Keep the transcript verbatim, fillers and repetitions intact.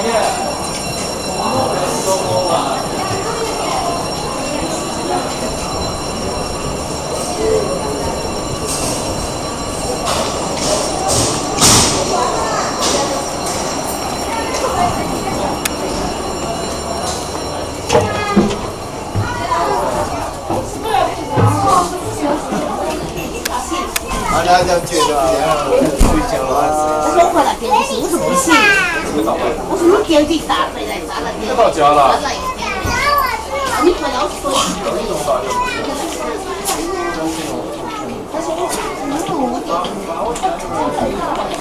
啊，那就觉得睡觉了。 我说回来变的是，我说不行。我说你给你打回来，打了点。 到家了。 你回来我说。他说我，我说我点。